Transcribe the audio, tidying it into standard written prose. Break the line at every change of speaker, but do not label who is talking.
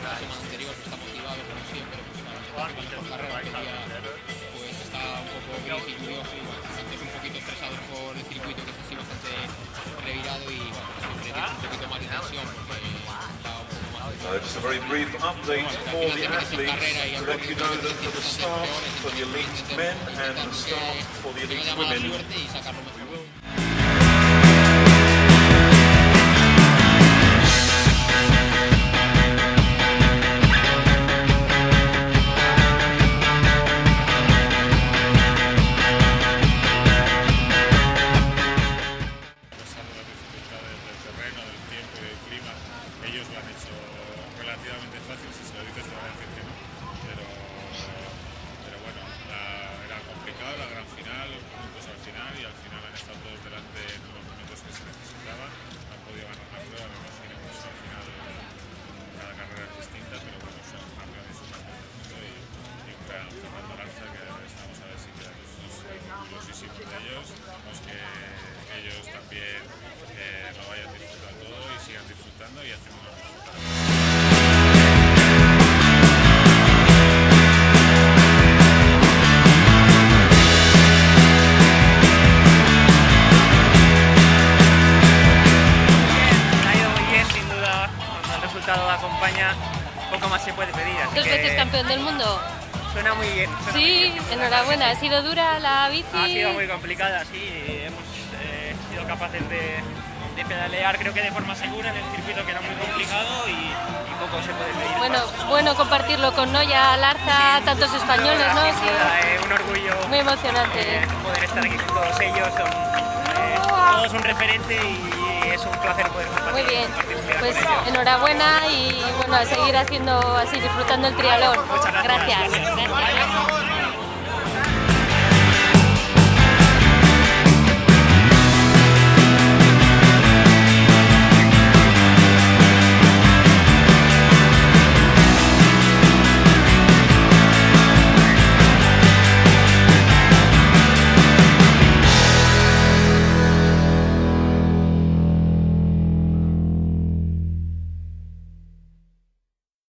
la semana anterior, está motivado como siempre, pues para la mejor carrera que día, pues está un poco gris y curioso y bueno, antes un poquito estresado por el circuito que es así bastante revirado y bueno, siempre tiene un poquito más de tensión porque está un poco más...
Just a very brief update for the athletes to let you know that for the start for the elite men and the start for the elite women.
Ellos lo han hecho relativamente fácil, si se lo dices te van a decir que no, pero bueno, era complicado la gran final, los puntos al final y al final han estado todos delante en los momentos que se necesitaban, han podido ganar la prueba, me imagino que al final cada carrera es distinta, pero bueno, son campeones del mundo y un gran Fernando Aranza que estamos a ver si quedamos orgullosísimos de ellos, que ellos también lo vayan disfrutando todo y sigan disfrutando y haciendo una
ha ido muy bien, sin duda, cuando el resultado acompaña, poco más se puede pedir.
Dos veces campeón del mundo.
Suena muy bien.
Sí, enhorabuena. ¿Ha sido dura la bici?
Ha sido muy complicada, sí. Hemos sido capaces de pedalear, creo que de forma segura en el circuito que era muy complicado y poco se puede pedir.
Bueno compartirlo con Noya, Larza, sí, tantos españoles, ¿no?
Sin duda, un orgullo.
Muy emocionante.
Poder estar aquí con todos ellos, todos un referente y es un placer poder compartir.
Muy bien, pues enhorabuena y bueno, a seguir haciendo así, disfrutando el triatlón.
Muchas gracias.
Gracias.